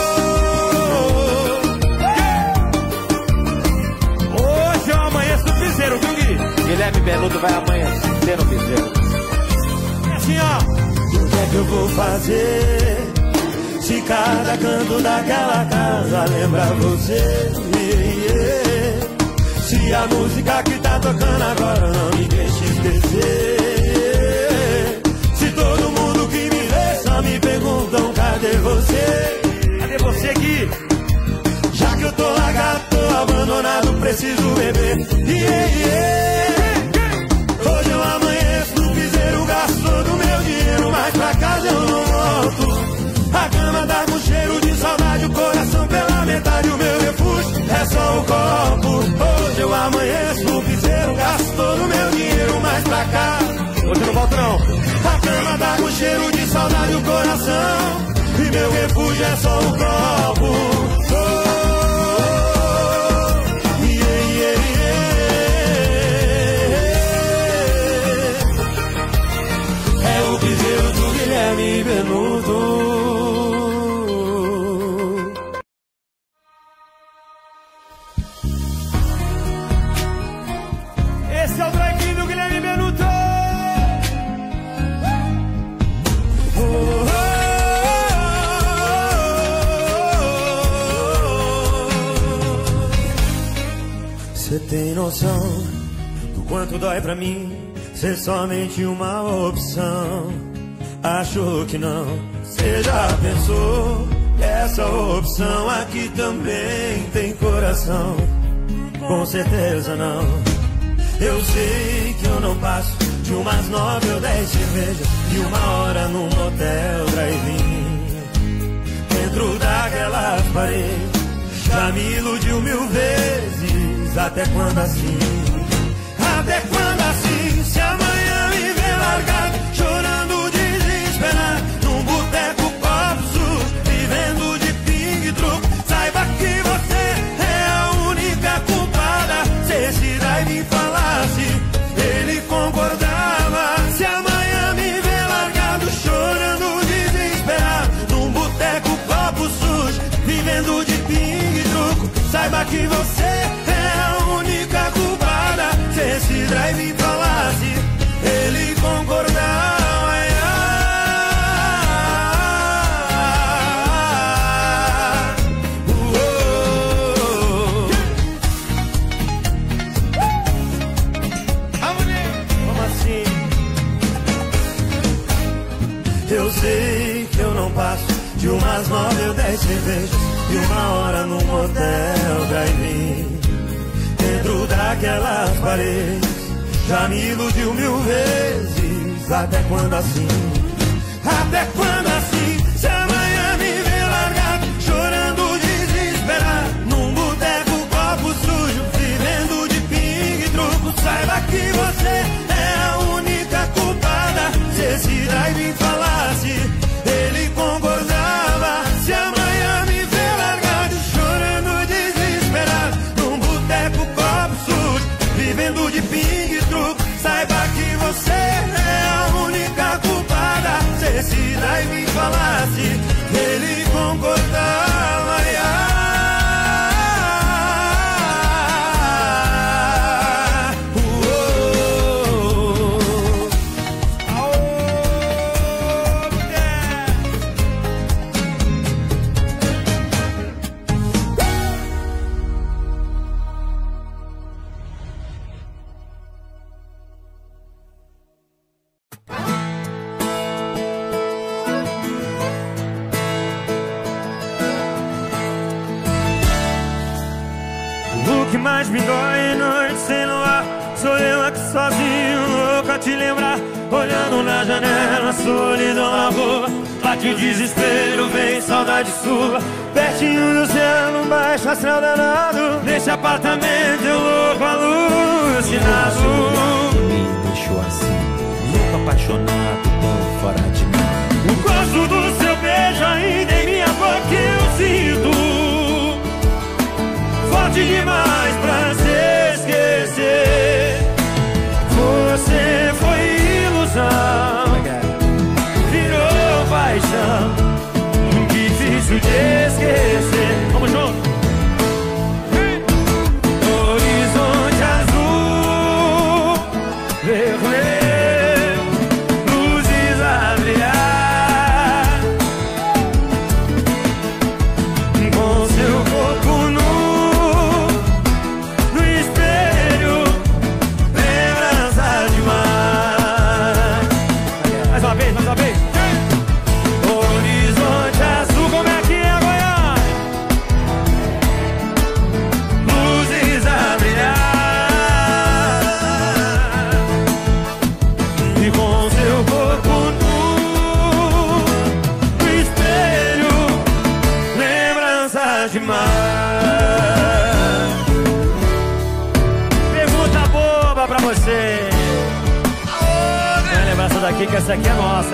Hoje eu amanheço no piseiro, viu, Gui? Guilherme Benuto vai amanhecer no piseiro. É assim, ó.
O que é que eu vou fazer se cada canto daquela casa lembra você? Se a música que tá tocando agora não me deixa esquecer. Se todo mundo que me vê só me perguntam cadê você?
Cadê você, Gui?
Já que eu tô largado, tô abandonado, preciso beber. Yeah, yeah. Hoje eu amanheço no piseiro, gasto todo o meu dinheiro, mas pra casa eu não volto. A cama tá com cheiro de saudade, o coração pela metade, o meu refúgio é só o copo. Hoje eu amanheço no piseiro, gasto todo o meu dinheiro, mas pra cá
hoje eu não volto não.
A cama tá com cheiro de saudade, o coração, e meu refúgio é só o copo. Oh, yeah, yeah, yeah. É o piseiro do Guilherme Benuto.
Esse é o drive do Guilherme Benuto.
Oh, oh, oh. Cê tem noção do quanto dói pra mim ser somente uma opção? Acho que não. Cê já pensou que essa opção aqui também tem coração? Com certeza não. Eu sei que eu não passo de umas nove ou dez cervejas e uma hora num motel drive-in. Dentro daquelas paredes já me iludiu mil vezes. Até quando assim? Até quando assim? Se amanhã me ver largado, chorando desesperado, num boteco copo sujo, vivendo de pingue-truco, saiba que você é a única culpada. Se esse drive falasse, ele concordava. Se amanhã me ver largado, chorando desesperado, num boteco copo sujo, vivendo de pingue-truco, saiba que você é a única culpada. Se esse drive falasse, ele concordava. Eu sei que eu não passo de umas nove ou dez cervejas e uma hora num motel drive-in. Dentro daquelas paredes já me iludiu mil vezes. Até quando assim? Até quando assim? Se amanhã me ver largado, chorando desesperado, num boteco copo sujo, vivendo de pingue-truco, saiba que você é a única culpada. Se esse drive falasse, ele concordava. Se amanhã me ver largado, chorando desesperado, num boteco copo sujo, vivendo de pingue-truco, saiba que você é a única culpada. Se esse drive que mais me dói, noite sem luar. Sou eu aqui sozinho, louco a te lembrar. Olhando na janela, solidão na rua. Bate o desespero, vem saudade sua. Pertinho do céu, num baixo astral danado. Nesse apartamento eu louco alucinado.
Me deixou assim, louco apaixonado, tão fora de mim.
O gosto do seu beijo ainda em minha boca eu sinto. Forte demais pra se esquecer. Você foi ilusão, virou paixão, difícil de esquecer. Vamos junto. Horizonte azul, vermelho, luzes a brilhar, com seu corpo nu no espelho, lembrança demais. Mais uma vez, mais uma vez. Horizonte azul, como é que é, Goiânia? Luzes a brilhar, e com seu corpo nu no espelho, lembranças demais. Pergunta boba pra você. Não é lembrança daqui, que essa aqui é nossa.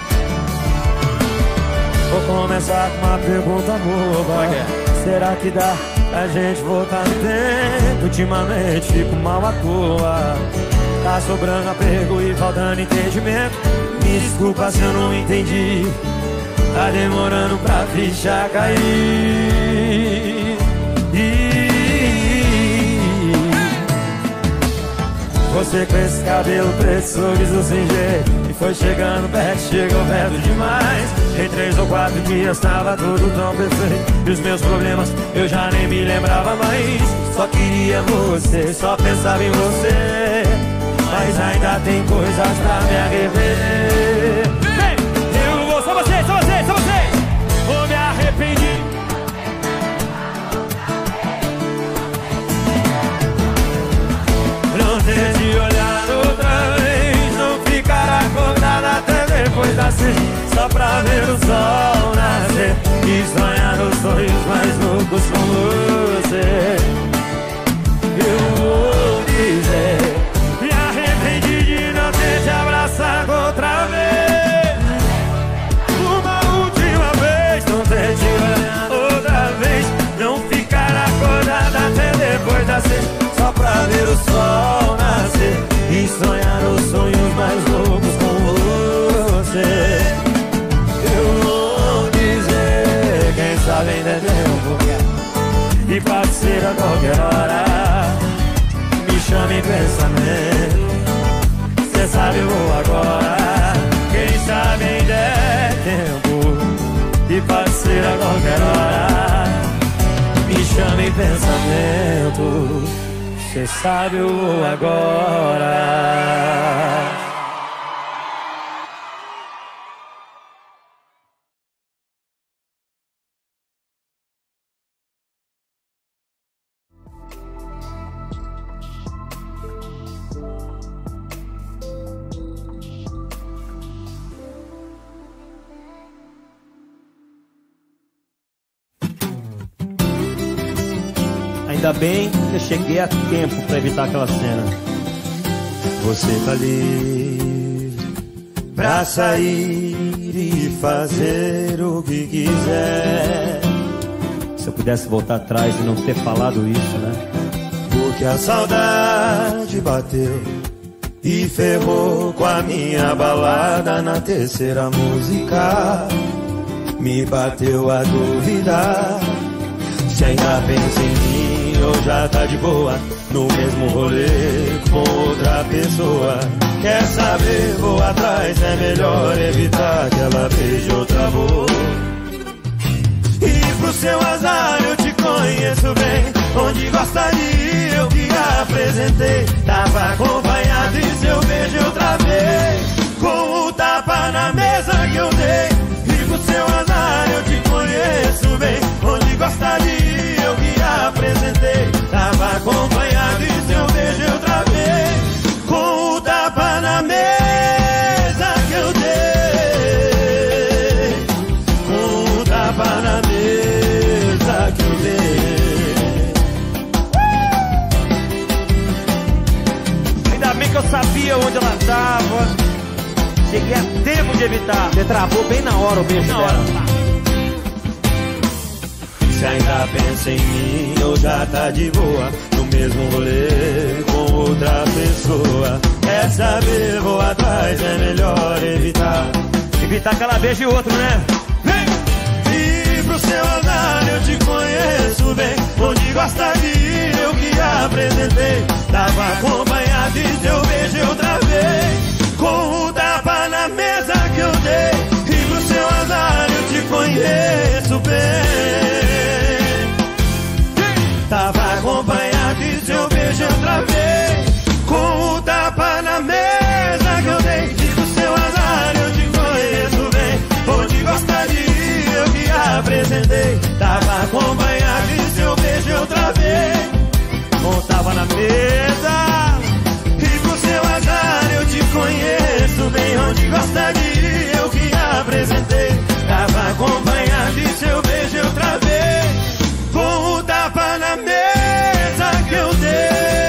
Vou começar com uma pergunta boba. Será que dá pra gente voltar no tempo? Ultimamente fico mal à toa. Tá sobrando apego e faltando entendimento. Me desculpa se eu não entendi. Tá demorando pra ficha cair. Você com esse cabelo preto, sorriso sem jeito, e foi chegando perto, chegou perto demais. Em três ou quatro dias tava tudo tão perfeito, e os meus problemas eu já nem me lembrava mais. Só queria você, só pensava em você, mas ainda tem coisas pra me arrepender. Vem, eu vou, só vocês, só vocês, só vocês. Vou me arrepender. Não tente olhar outra vez, não ficar acordada até depois das seis, só pra ver o sol nascer e sonhar os sonhos mais loucos com você. Eu vou dizer, me arrependi de não ter te abraçado outra vez. Uma última vez, não tente olhar outra vez, não ficar acordada até depois das seis, só pra ver o sol nascer e sonhar os sonhos mais loucos com você. Eu vou dizer, quem sabe ainda é tempo, e pode ser a qualquer hora. Me chame em pensamento, cê sabe eu vou agora. Quem sabe ainda é tempo, e pode ser a qualquer hora. Me chame em pensamento, cê sabe eu vou agora.
Ainda bem que eu cheguei a tempo pra evitar aquela cena.
Você tá livre pra sair e fazer o que quiser.
Se eu pudesse voltar atrás e não ter falado isso, né?
Porque a saudade bateu e ferrou com a minha balada. Na terceira música me bateu a dúvida se ainda pensa em mim ou já tá de boa no mesmo rolê com outra pessoa. Quer saber, vou atrás, é melhor evitar que ela beije outra boca. E pro seu azar eu te conheço bem, onde gosta de ir eu que apresentei. Tava acompanhado e seu beijo outra vez, com o tapa na mesa que eu dei. E pro seu azar eu te conheço bem, onde gosta de ir eu que apresentei. Tava onde ela tava. Cheguei a tempo de evitar.
Você travou bem na hora o beijo
Na hora,
dela.
pá.
Se ainda pensa em mim ou já tá de boa, no mesmo rolê com outra pessoa. Quer saber, vou atrás, é melhor evitar.
Evitar que ela beije o outro, né?
E pro seu andar eu te conheço bem, onde gosta de ir eu que apresentei. Tava acompanhado e teu beijo eu travei, com o tapa na mesa que eu dei. E pro seu andar eu te conheço bem. Tava acompanhado e seu beijo eu travei, com o tapa na mesa que eu dei. E pro seu azar eu te conheço bem, onde gosta de ir eu que apresentei. Tava acompanhado e seu beijo eu travei,
Ou tava na mesa.
e pro seu azar eu te conheço bem, onde gosta de ir eu que apresentei. Tava acompanhado e seu beijo eu travei, com o tapa na mesa que eu dei.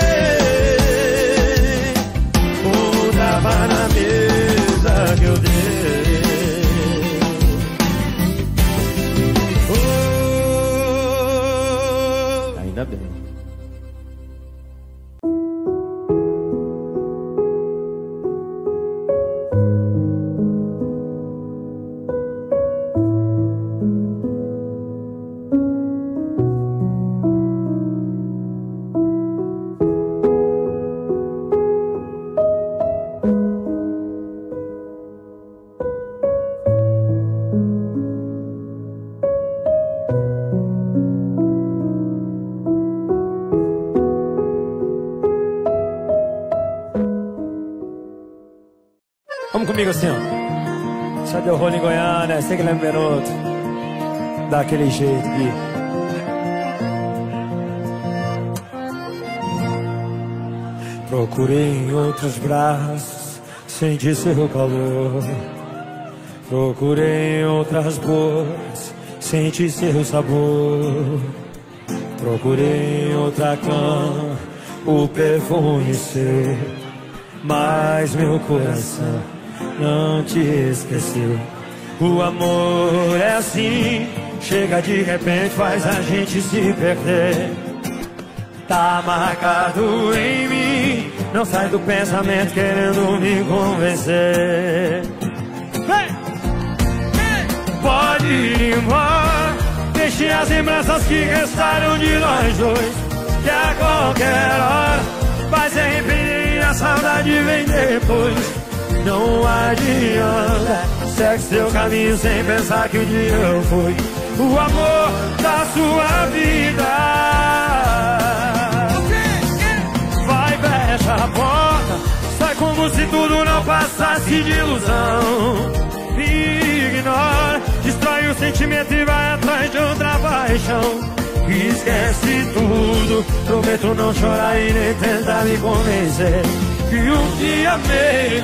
Com o tapa na mesa que eu dei. Oh.
Ainda bem.
Vamos comigo assim, ó. Já deu rolo em Goiânia, sei que lembra outro. Daquele jeito aqui. Procurei em outros braços, senti seu calor. Procurei em outras bocas, senti seu sabor. Procurei em outra cama, o perfume seu. Mas meu coração não te esqueceu. O amor é assim, chega de repente, faz a gente se perder. Tá marcado em mim, não sai do pensamento querendo me convencer. Vem! Vem! Pode ir embora, deixe as lembranças que restaram de nós dois, que a qualquer hora vai se arrepender, a saudade vem depois. Não adianta, segue seu caminho sem pensar que o dia eu fui o amor da sua vida. Vai, fecha a porta, sai como se tudo não passasse de ilusão. Ignora, destrói o sentimento e vai atrás de outra paixão. Esquece tudo, prometo não chorar e nem tentar me convencer que um dia amei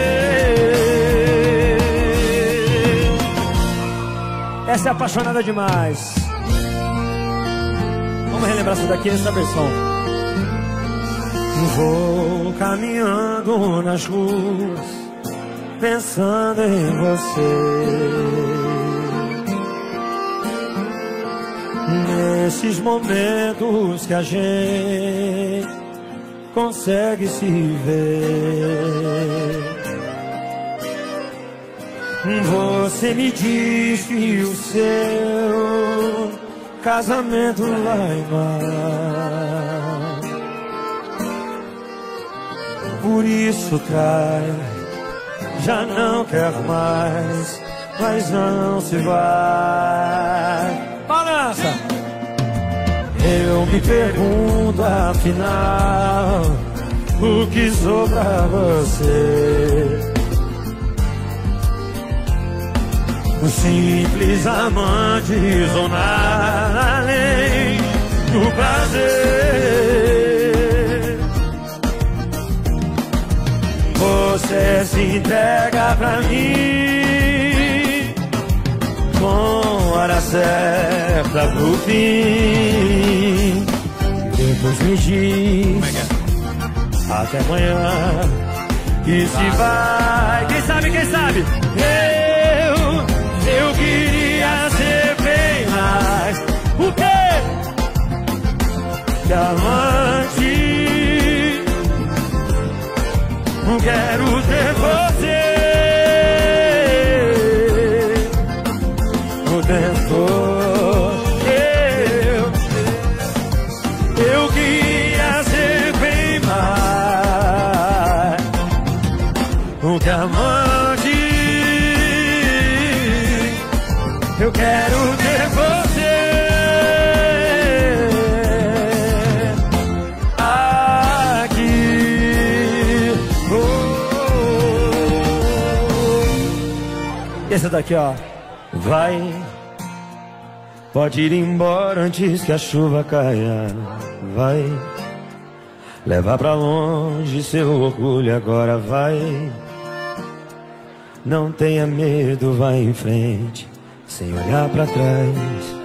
você. Essa é apaixonada demais. Vamos relembrar isso daqui nessa versão. Vou caminhando nas ruas, pensando em você. Nesses momentos que a gente consegue se ver, você me diz que o seu casamento vai mal. Por isso trai, já não quero mais, mas não se vai. Balança! Eu me pergunto afinal, o que sou pra você? Um simples amante ou nada além do prazer. Você se entrega pra mim com hora certa pro fim. Depois me diz até amanhã, e se vai. Quem sabe, quem sabe? Eu, eu queria ser bem mais. O quê? Que amante. Quero ter você o tempo. Eu, eu queria ser bem mais um que amante. Eu quero ter você aqui. Oh, oh. E essa daqui, ó. Vai, pode ir embora antes que a chuva caia. Vai, leva pra longe seu orgulho agora. Vai, não tenha medo, vai em frente sem olhar pra trás.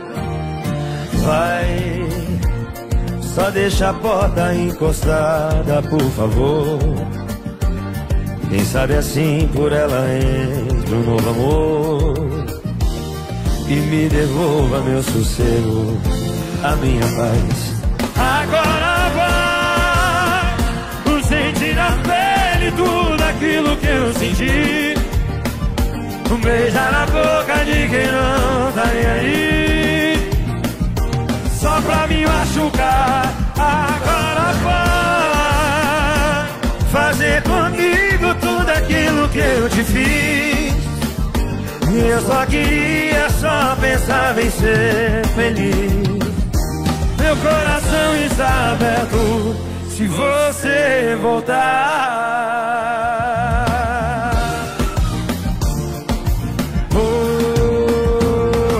Vai, só deixa a porta encostada, por favor. Quem sabe assim por ela entra um novo amor e me devolva meu sossego, a minha paz. Agora vai, sentir na pele tudo aquilo que eu senti. Um beijar na boca de quem não tá nem aí, só pra me machucar. Agora vai, fazer comigo tudo aquilo que eu te fiz. Eu só queria, só pensava em ser feliz. Meu coração está aberto se você voltar. Oh, oh,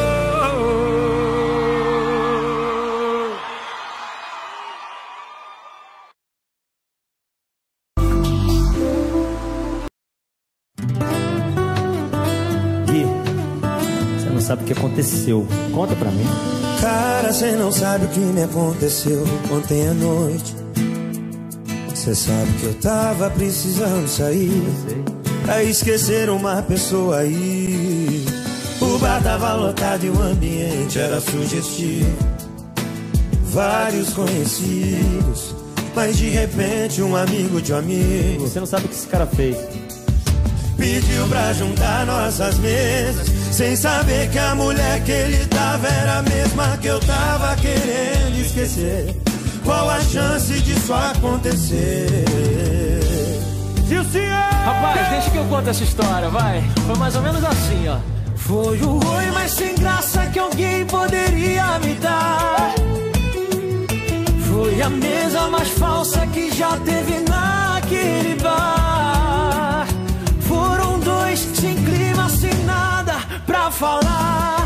sabe o que aconteceu. Conta pra mim.
Cara, cê não sabe o que me aconteceu ontem à noite. Cê sabe que eu tava precisando sair pra esquecer uma pessoa aí. O bar tava lotado e o ambiente era sugestivo. Vários conhecidos, mas de repente um amigo de um amigo.
Você não sabe o que esse cara fez.
Pediu pra juntar nossas mesas, sem saber que a mulher que ele tava era a mesma que eu tava querendo esquecer. Qual a chance disso acontecer?
Se o senhor...
Rapaz, deixa que eu conto essa história, vai. Foi mais ou menos assim, ó. Foi o oi mais sem graça que alguém poderia me dar. Foi a mesa mais falsa que já teve naquele bar. Foram dois sem clima, sem nada pra falar.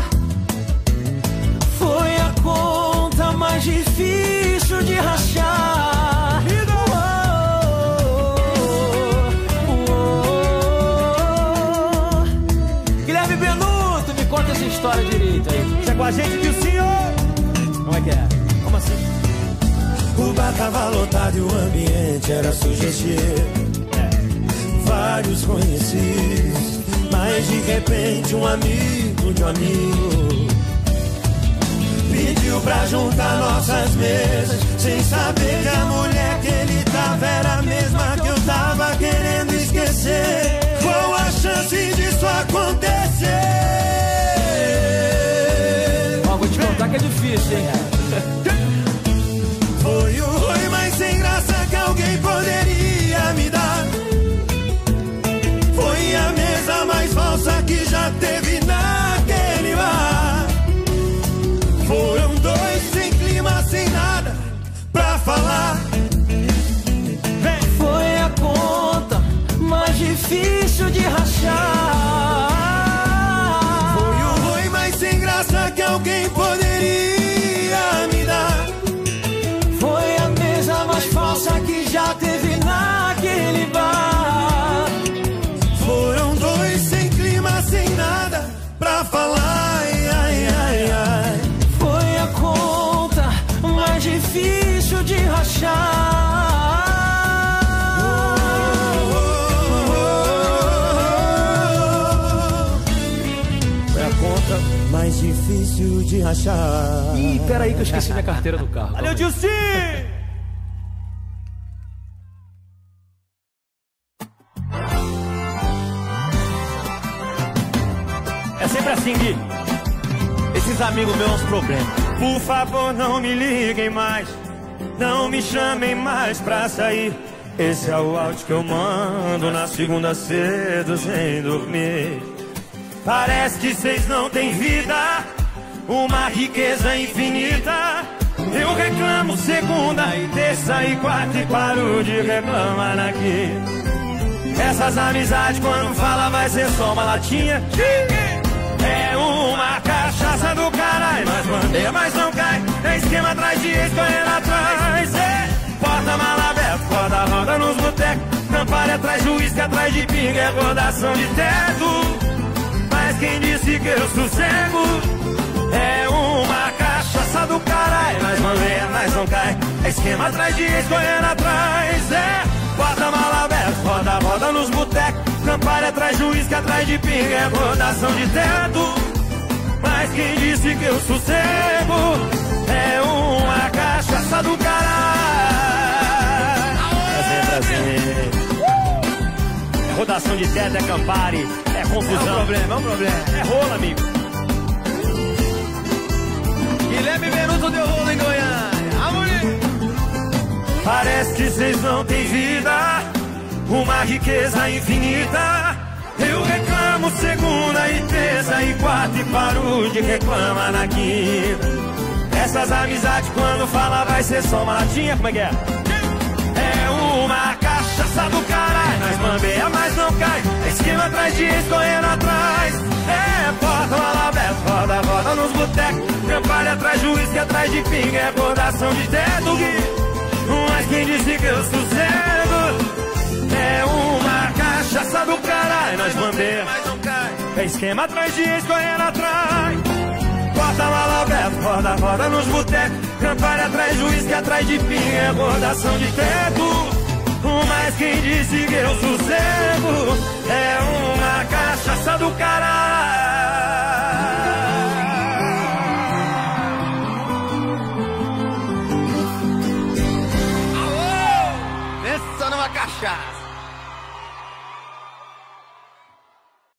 Foi a conta mais difícil de rachar. Oh, oh, oh. Guilherme Benuto, me conta essa história direito aí.
Você é com a gente que o senhor... Como é que é? Como assim?
O bar tava lotado e o ambiente era sugestivo. Vários conhecidos, mas de repente um amigo de um amigo pediu pra juntar nossas mesas, sem saber que a mulher que ele tava era a mesma que eu tava querendo esquecer. Qual a chance disso acontecer?
Ó, vou te contar que é difícil, hein?
Foi o oi mais sem graça que alguém poderia me dar. Foi a mesa mais falsa que já teve naquele bar. Foram dois sem clima, sem nada pra falar.
Foi a conta mais difícil de rachar.
Foi o oi mais sem graça que alguém poderia me dar.
Foi a mesa mais falsa que já teve naquele bar.
Foram dois sem clima, sem nada pra falar. Ai, ai, ai, ai.
Foi a conta mais difícil de rachar.
Oh, oh,
difícil de achar.
Ih, peraí que eu esqueci minha carteira no carro.
Valeu, Dilci! É sempre assim, Gui. Esses amigos meus, uns problemas. Por favor, não me liguem mais, não me chamem mais pra sair. Esse é o áudio que eu mando na segunda cedo sem dormir. Parece que vocês não têm vida, uma riqueza infinita. Eu reclamo segunda e terça e quarta e paro de reclamar aqui. Essas amizades quando fala vai ser só uma latinha. É uma cachaça do caralho, mas bandeira, mas não cai. É esquema atrás de ex, correndo atrás. É porta-mala aberta, roda-roda nos botecos. Campari atrás de uísque, atrás de pinga. É rodação de teto. Mas quem disse que eu sossego? É uma cachaça do caralho, mas bandeira, mas não cai. É esquema atrás de ex, correndo atrás. É porta-mala aberta, roda-roda nos botecos. Campari atrás de uísque, atrás de pinga. É rodação de teto. Mas quem disse que eu sossego? É uma cachaça do caralho. É sempre assim. É rodação de teto, é Campari, é confusão. É um problema, é um problema. É rola, amigo. Guilherme Benuto deu rolo em Goiânia. Amorim. Parece que vocês não têm vida, uma riqueza infinita. Eu reclamo segunda e terça e quarta e paro de reclamar na quinta. Essas amizades quando fala vai ser só uma latinha, como é que é? É uma cachaça do caralho, nós bambeia, mas não cai. Esquema atrás de ex, correndo atrás. É porta-mala aberta, roda, roda nos botecos. Campari atrás de uísque, atrás de pinga. É rodação de teto, Gui. Mas quem disse que eu sossego? É uma cachaça do caralho, nós bandeira, mas não cai. É esquema atrás de ex, correndo atrás. Porta-mala aberta, roda, roda nos botecos. Campari atrás de uísque, atrás de pinga. É rodação de teto. Mas quem disse que eu sossego? É uma cachaça do caralho.